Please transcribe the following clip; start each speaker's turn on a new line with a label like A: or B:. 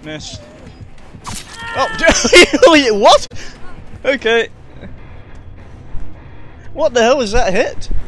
A: Miss. Oh, what? Okay. What the hell was that hit?